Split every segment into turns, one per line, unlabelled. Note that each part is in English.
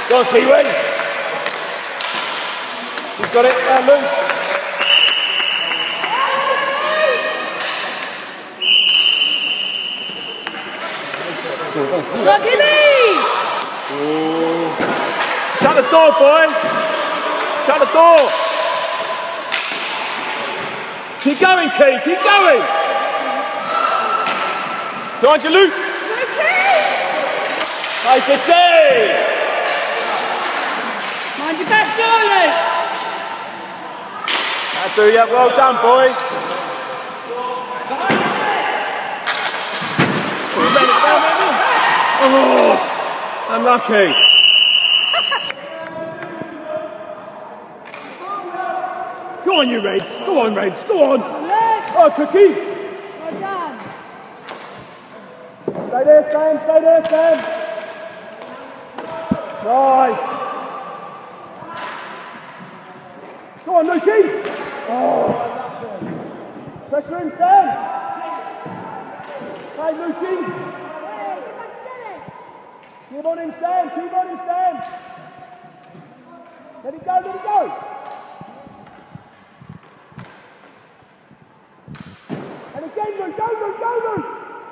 Go on, Kiwi. You've got it, loose.
Go on, Kiwi.
Shut the door, boys. Shut the door. Keep going, Key. Keep going. Behind you, Luke. Hey, Fitzy.
Mind your back door, Luke.
That'll do ya. Well done, boys. Oh, unlucky. Go on, you Reds. Go on, Reds. Go on. Oh, Cookie.
Well done.
Stay there, Sam. Stay there, Sam. Nice. Go on, Lukey. Oh, pressure him, Sam. Hey, Lukey. Keep on him, Sam. Keep on him, Sam. Let it go, let it go. And again, Luke. Go, Luke. Go, Luke.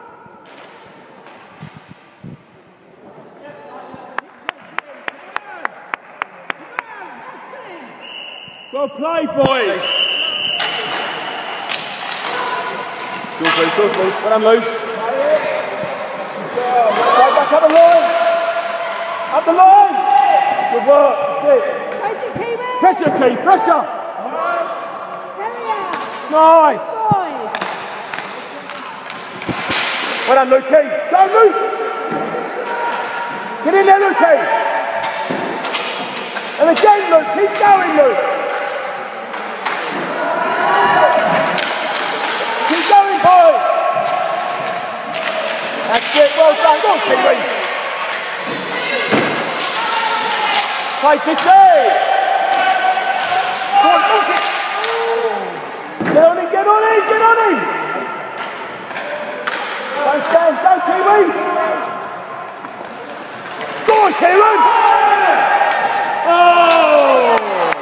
Well played, boys. Good, Luke. Well done, Luke. Right back up the line. Up the line. Good work. That's it. Pressure, Key. Pressure. Nice. Well done, Luke. Go, Luke. Get in there, Luke. And again, Luke. Keep going, Luke. Keep going, boys. That's it. Well done. Go on, Kiwi. Play 50. Go on, launch it. Get on him, get on him, get on him. Don't stand, go Kiwi. Go on, Kieran. Oh!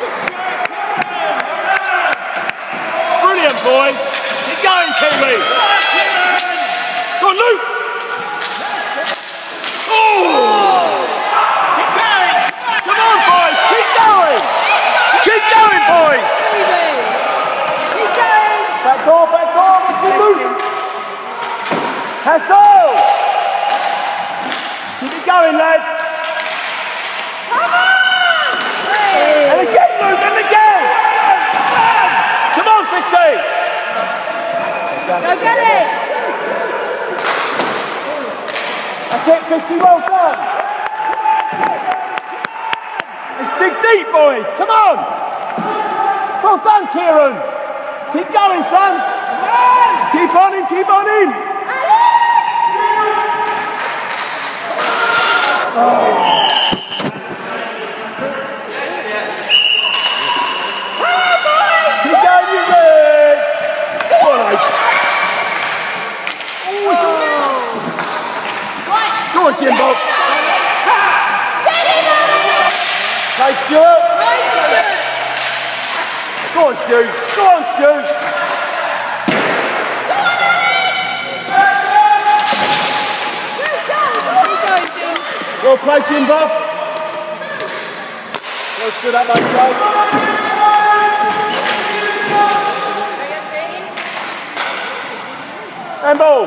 Brilliant, boys. Keep going, Kiwi. Go on, Luke. Oh! Come on, boys. Keep going. Keep going, boys.
Keep going.
Back door, what's your move? Hassel! Keep it going, lads.
Come on!
And again, Luke, and again. Come on, Fitzy.
Go get it.
That's it, Fitzy, well done. Let's dig deep, boys. Come on. Well done, Kieran. Keep going, son. Keep on him, keep on him. Oh. Keep going, you Reds. Go on, Ace. Go on, Jimbo. Hey, Stuart. Go on, Stu. Go on, Stu. Well played, Jimbo. Well stood up, mate, Joe. And ball.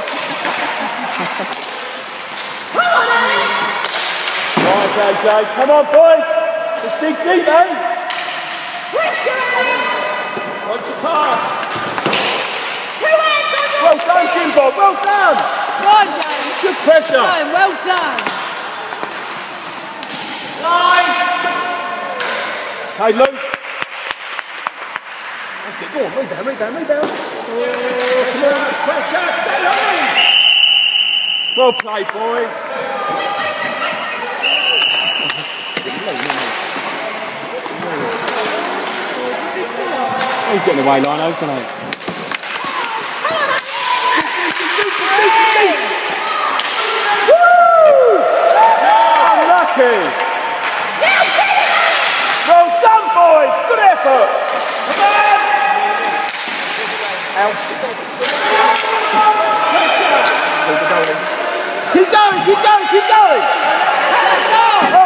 Come on, Alex.
Nice, AJ. Come on, boys. Let's dig deep, eh?
Pressure, Alex.
Watch the pass.
2 hands on your
Well done, Jimbo. Well done.
Go on, James.
Good pressure.
No, well done.
Hey, Luke. That's it. Go on, rebound. Oh, come on, pressure. Stay on. Well played, boys. He's getting away, Lino's going to. Woo! Unlucky. Keep going, keep going, keep going!
Let's go!